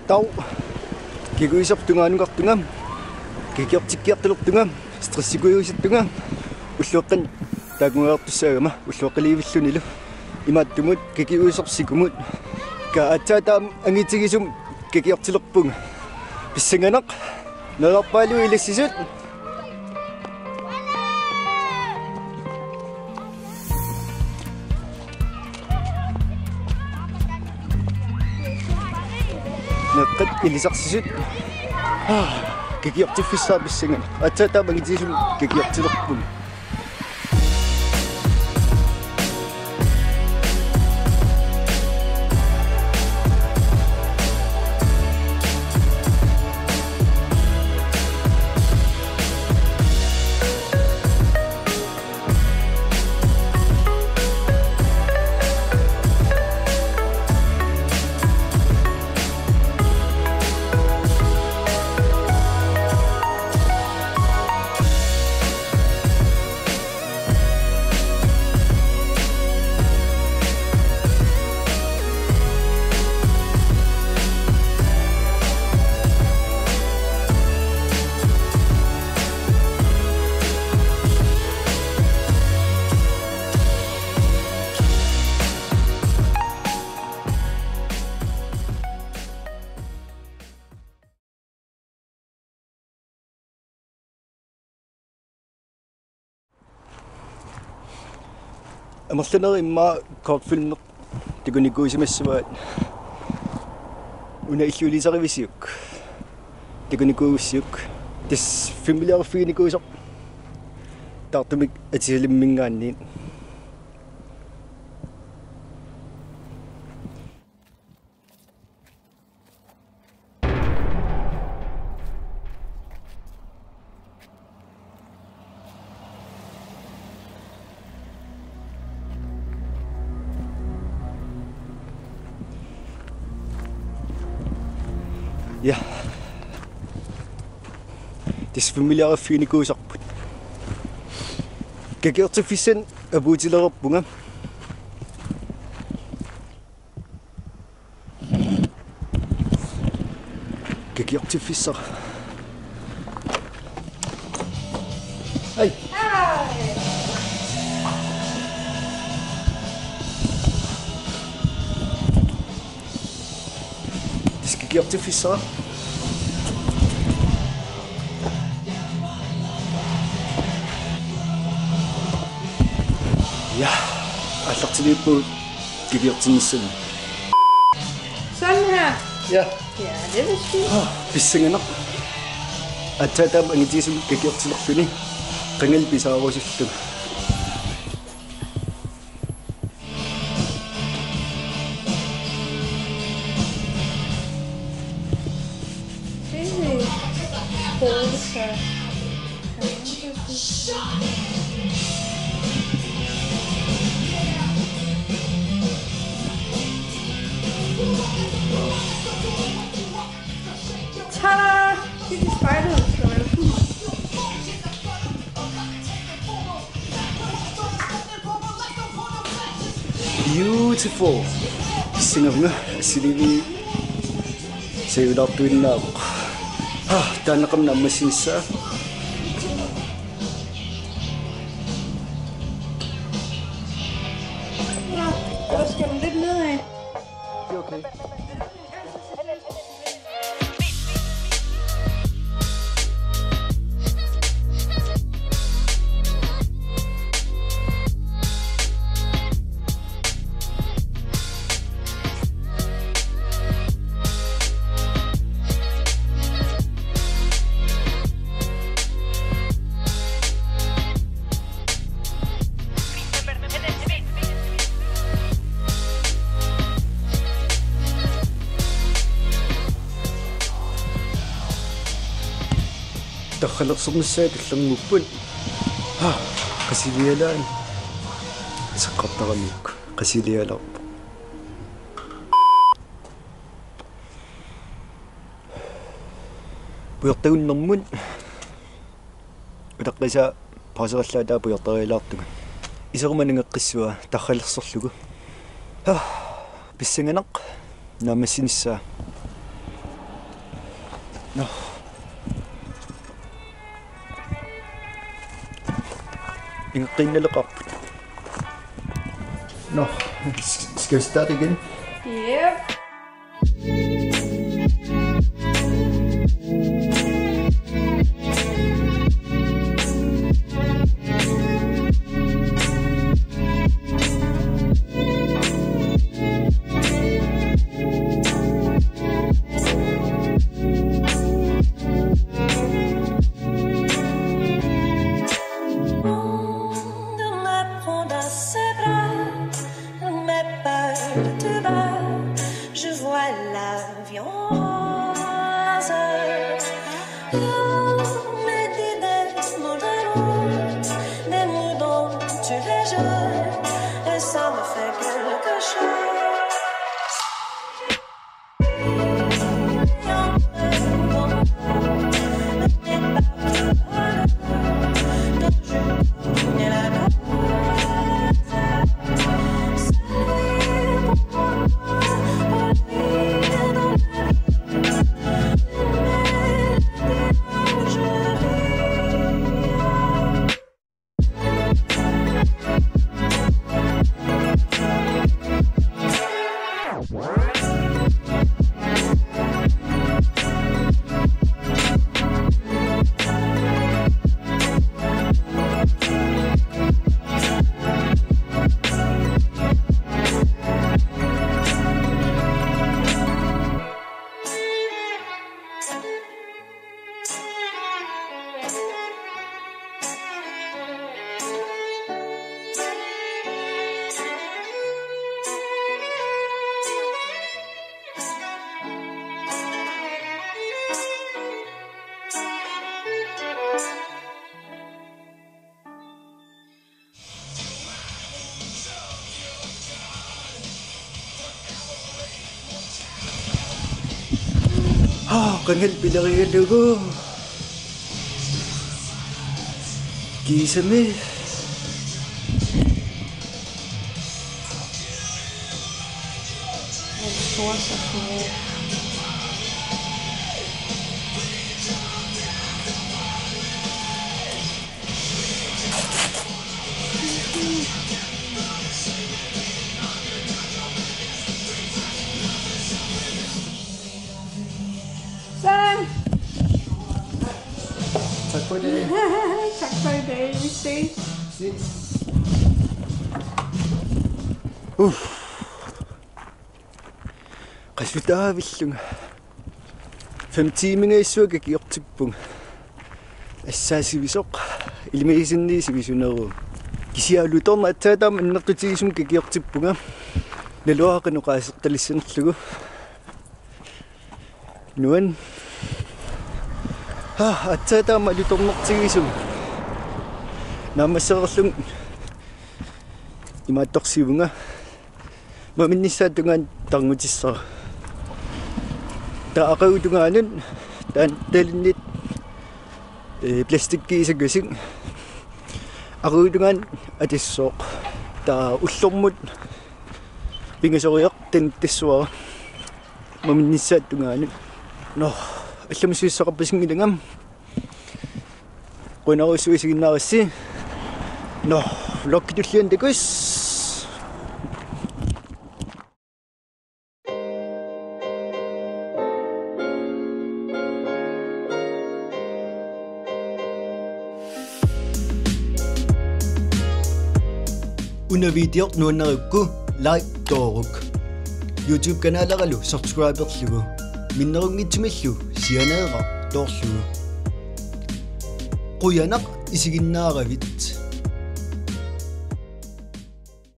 Tau kiguisartungaanungartungam kikiortikkiartulurtungam stressikuiusittunga уллуэкъан таакунгеэртуссаагама уллуэкъиливиллуниlu имааттумут кикиуисорсикумут каатсаатаам ангитигисум кикиортилерпунга писсанганеқ нерарпаалу илассисут неққат илисарсисут кикиортиффиссаа писсангана атсаатаам ангитигисум кикиортилерпунга Amorlaneri imma kortfilmer tikunikuusimassavaat una illuulisarivisiuk tikunikuussiuk tis familiarfiinikuusor tartumik atisalimmingaanniin Ja. Dis familiarfiinikuusarput. Kakiortifissan apuutilererpunga. Kakiortifissar. Hei. Kakiortifissar. Ja, allartilippu kakiortinnissan. Sådan her. Ja. Ja, det vil sige. Pissanganeq. Atsaataam angitisum kakiortilerpuni. Qangal pisaaruusuttu. Ta-da! Det er de spejder, der skal være fint. Beautiful. Pissangaunga asilivi sayulartuinnaaq. Taanaqamna ammassinissa. Der skal du lidt nedad. Det er okay. Takhalersornissaat allarnguppan qasilialaan saqqartaramiuk qasilialarpa puertagunnermun utaqqisa paaserallaata puertarilaartuga iserumanangeqqissua takhalersorlugu pissanganeq naamassinissaa Nå. Ingen grin eller rap. Nå, skal vi starte igen? Yep. Kangel pilarigan dugo. Kisame. Tak for det. Tak for i dag. Vi ses. Resultatet villunga. 5 timinga issua kakiortippung. Assaasivisoq ilmiisinniisivisuneru. Kisialutorna atsaataama inneqqitigisum kakiortippunga. Naluaqanu qaasertalissanerlugu. Nuan atsaataama lutornertigisum. Naammassererlung imaattorsiivunga. Maminnissaattungaan tarngutissara. Taaqautungaanun taan talinnit plastikkiisakasing aquutungaan atissoq taa ullormut pingasoriaq tanittassuara maminnissaattungaanun no алламисуиссақарпасингилангам qunarussuisiginnaarassi no lokkitullian takus Unavideoq nuannerukku like tooruk YouTube kanaalaqalu subscriberlugu minnerungitsimillu sianeeqa toorlugu quyanaq isiginnaaravit